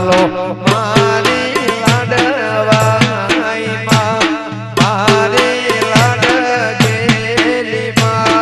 હાલો મારી લાડવાઈ માં મારી લાડજેલી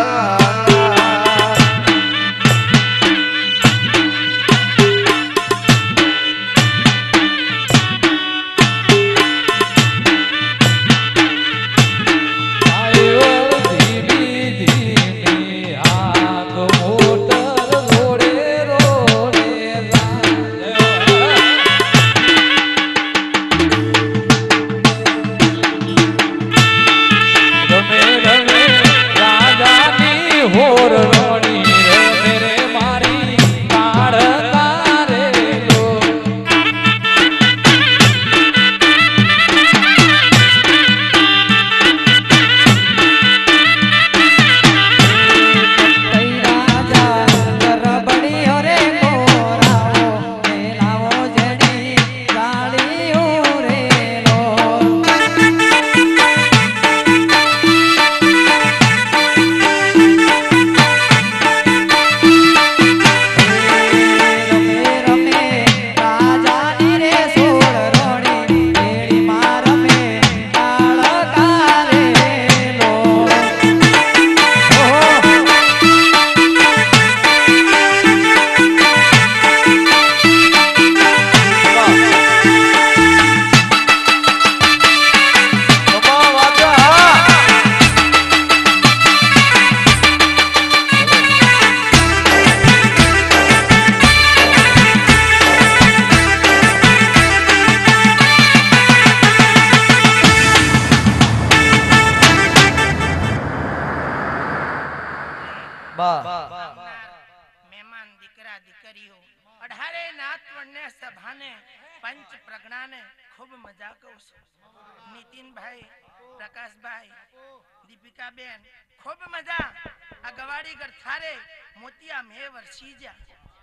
મહેમાન દીકરા દીકરીઓ અઢારે નાત વણને સભાને પંચ પ્રજ્ઞાને ખૂબ મજા કહું છું. નીતિનભાઈ, પ્રકાશભાઈ, દીપિકાબેન ખૂબ મજા. આ ગવાડી ગરથારે મોતિયા મે વરસી જા.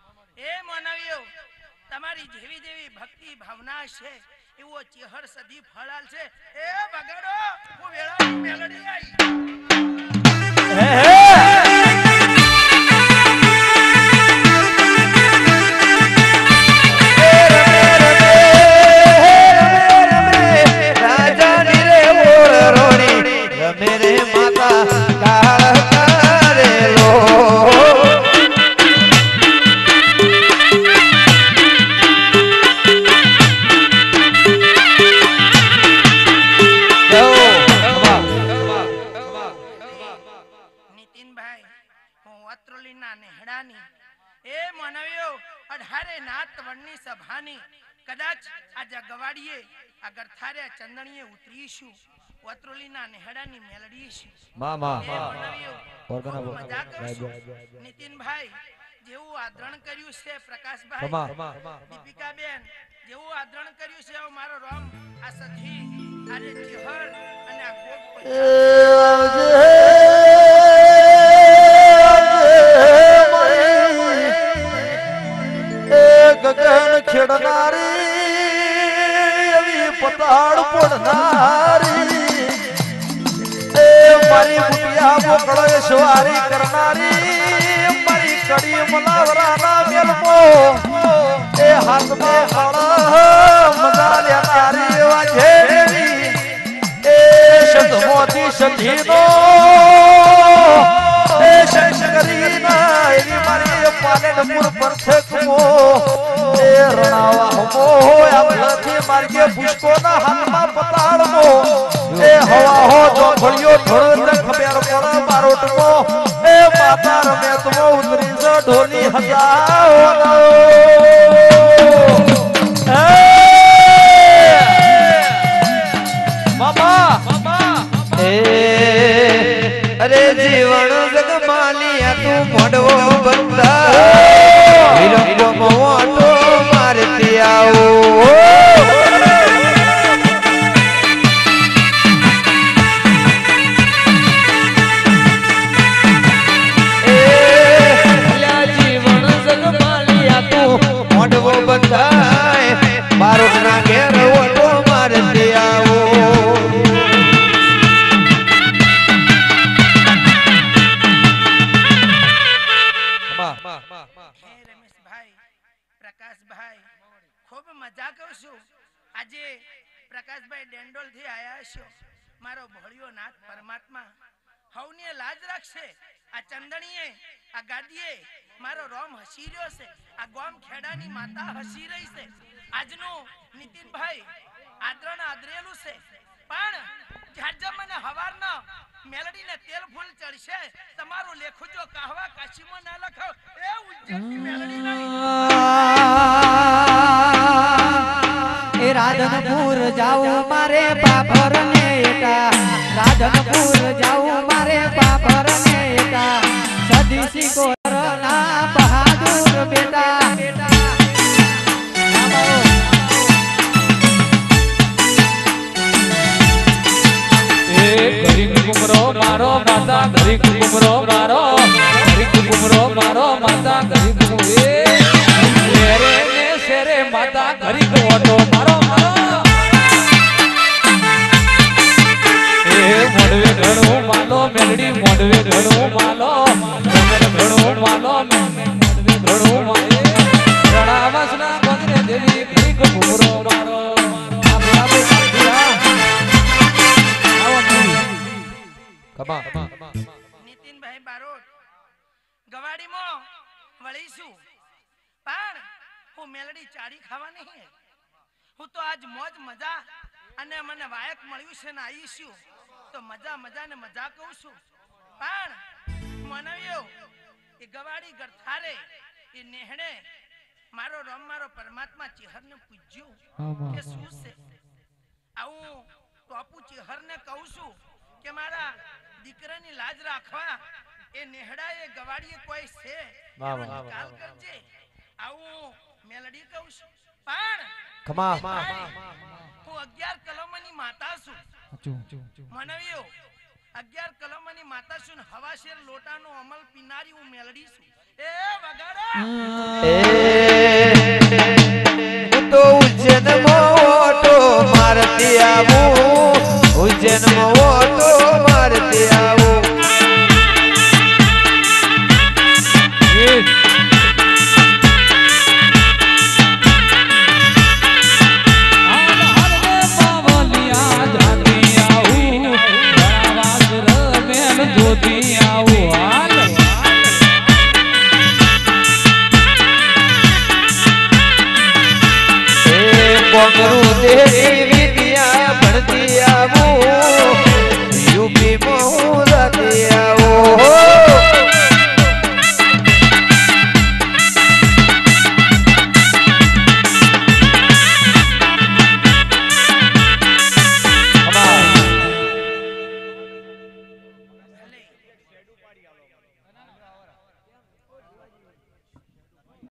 એ માનવીઓ તમારી જેવી જેવી ભક્તિ ભાવના છે એવો ચેહર સદી ફળાલ છે. એ બગાડો હું વેળા મેલડી આવી. मेरे माता काल करेलो નીતિનભાઈ હું અત્રોલીના નેહડાની એ માનવીઓ અઢારે નાત વણની સભાની કદાચ આ ગવાડીએ આ ગરથારે ચંદણીએ ઉતરીશું. વત્રોલીના નેહડાની મેલડી છે. નીતિનભાઈ જેવું આદરણ કર્યું છે, પ્રકાશભાઈ, દીપિકાબેન જેવું આદરણ કર્યું છે મારો રામ આ સધી આજે ચેહર અને આ ગગન ખેડનારી એવી પતાળ પડનારી મારી મુટિયા મોકળો સવારી કરનારી મારી કડી મલાવરાના મેલમો એ હાથમાં હળ મજા લેનારી વાજેવી એ સદમોતી સધીનો એ શંકરીના એવી મારી પાલનપુર પરથેકમો એ રણાવા હમો આપણાથી માર્ગે પુષ્પોના હાથમાં પતાળમો એ હવા હો જો ઘડિયો ધોળ ખબર પડે બારોટમો એ માતા રમે તમો ઉતરી જ ઢોલી હજાઓ મામા એ અરે જીવન જગમાલિયા તું મોડવો બંધા હીરો હીરો મોટો મારતી આવો બારોટ ના ઘેર ઓટો મારતી આવો મજા કહું છું આજે પ્રકાશભાઈ ડેન્ડોલ થી આયા છો મારો ભોળિયો નાથ પરમાત્મા હવને લાજ રાખશે આ ચંદણીએ આ ગાદીએ મારો રોમ હસી રહ્યો છે આ ગોમ ખેડાની માતા હસી રહી છે આજનું નીતિનભાઈ આદરણ આદરેલું છે પણ જાજા મને હવારના મેલડીને તેલ ફૂલ ચડશે તમારું લેખું જો કહવા કાશીમાં ના લખાવ એ ઉજ્જૈનની મેલડી નહીં એ રાધનપુર જાઉં મારે પાપર ને એટા રાધનપુર જાઉં મારે પાપર ને એટા સદીસી કોરના બહાદુર બેટા કુમરો મારો માતા ઘરી કુમરો મારો ઘરી કુમરો મારો માતા ઘરી કુમરે શેરે ને શેરે માતા ઘરી કોટો મારો મારો એ મોડવે ઘણું માલો મેલડી મોડવે ઘણું માલો ઘણું માલો મોડવે ઘણું માલે રણાવાસના બંદરે દેવી ઘરી કુમરો મારો નીતિનભાઈ બારોટ ગવાડીમાં વળીશું પણ હું મેલડી ચાડી ખાવા નહીં હું તો આજ મોજ મજા અને મને વાયક મળ્યું છે ને આવીશું તો મજા મજા ને મજા કહું છું પણ મનવ્યો એ ગવાડી ગરથારે એ નેહડે મારો રમ મારો પરમાત્મા ચેહરને પૂજ્યું કે શું છે આવું ટોપુ ચેહરને કહું છું કે મારા દીકરાની લાજ રાખવા એ નેહડા એ ગવાડીએ કોઈ છે એનો નિકાલ કરજે આવું મેલડી કહું છું પણ ખમા હું 11 કલમની માતા છું મનવ્યો 11 કલમની માતા છું હવાશેર લોટાનો અમલ પીનારી હું મેલડી છું એ વગાડો તો ઉજ્જૈન મોટો મારતી આવું ઉજ્જૈન મોટો મારતી આવું કોંગરું દે